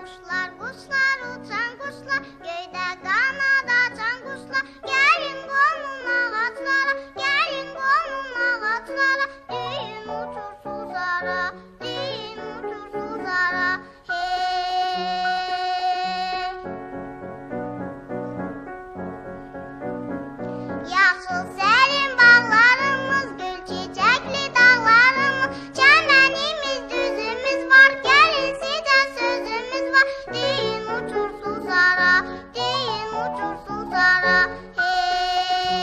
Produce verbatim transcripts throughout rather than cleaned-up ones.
Kuşlar, kuşlar, uçan kuşlar, göydə qanad açan quşlar, gəlin qonun ağaclara, gəlin qonun ağaclara, deyin uçursuzlara, deyin uçursuzlara, hey. Yaşıl sərin bağlarımız, gül çiçəkli dağlarımız, çəmənimiz, düzümüz var, gəlin sizə sözümüz var, deyin uçursuzlara, deyin uçursuzlara, hey.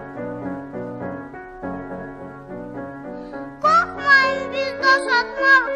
Qorxmayın biz daş atmaq